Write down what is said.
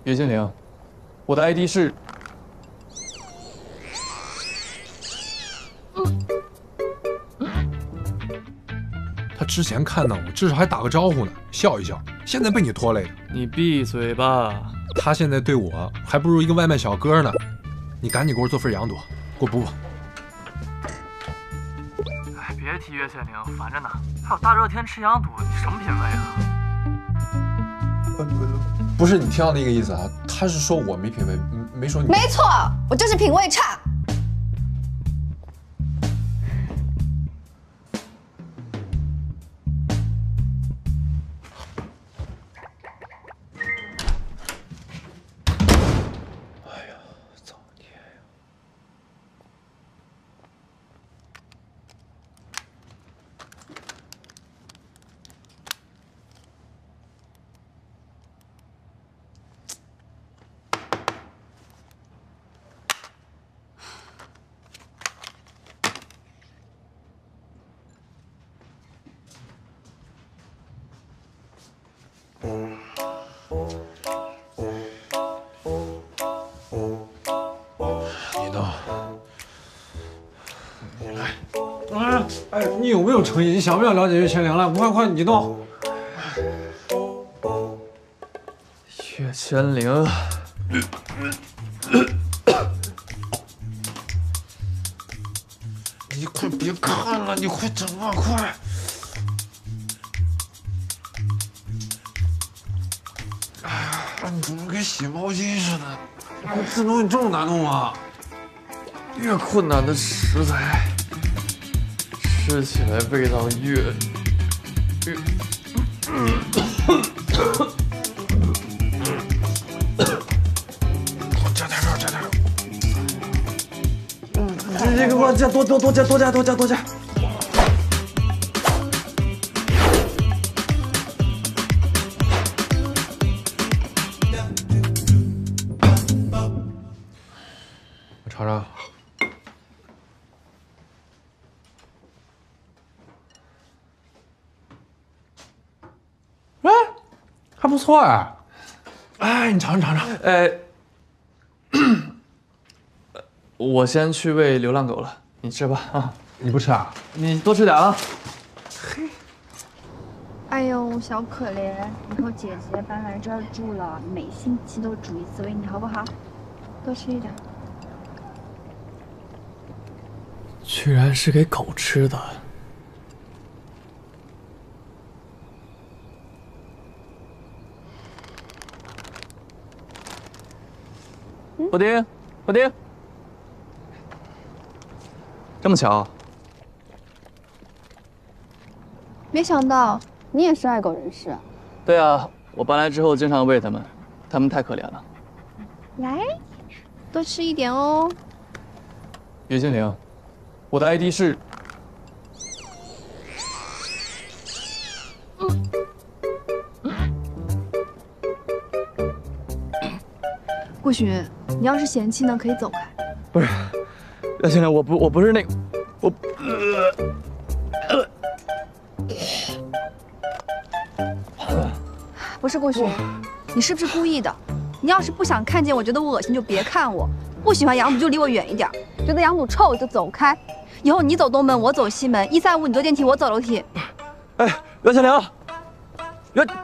岳金玲，我的 ID 是。 他之前看到我，至少还打个招呼呢，笑一笑。现在被你拖累的。 你闭嘴吧！ 他现在对我还不如一个外卖小哥呢。你赶紧给我做份羊肚，给我补补。 哎，别提岳千灵，烦着呢。还有大热天吃羊肚，你什么品味啊？ 不是你听到那个意思啊，他是说我没品味，没说你。 没错，我就是品味差。 你呢？你来。哎，你有没有诚意？你想不想了解岳千灵了？快，你动。 岳千灵， 你快别看了，你快整啊，快！哎呀，你怎么跟洗毛巾似的？这东西这么难弄啊？ 越困难的食材，吃起来味道越…… 加点料，加点料。 这个给我加多加。 我尝尝。哎，还不错哎。哎，你尝尝。 我先去喂流浪狗了，你吃吧啊。 你不吃啊？ 你多吃点啊。 哎呦，小可怜，以后姐姐搬来这儿住了，每星期都煮一次喂你，好不好？多吃一点。 居然是给狗吃的。布丁，这么巧？ 没想到你也是爱狗人士。 对啊，我搬来之后经常喂它们，它们太可怜了。 来，多吃一点哦。 岳金玲，我的 ID 是。 顾寻，你要是嫌弃呢，可以走开。 不是，岳金玲，我不是那个， 不是顾寻，你是不是故意的？你要是不想看见我觉得我恶心，就别看我。不喜欢羊肚就离我远一点，觉得羊肚臭就走开。以后你走东门，我走西门，135你坐电梯，我走楼梯。 哎，岳金玲，